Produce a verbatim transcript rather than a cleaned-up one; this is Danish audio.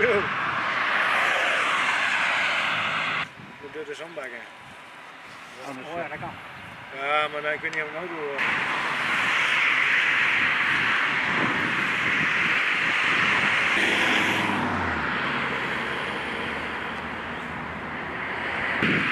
Øv. Nu dør det som bakke. Åh, ja, der kom. Ja, men jeg kan ikke noget, du... Thank you.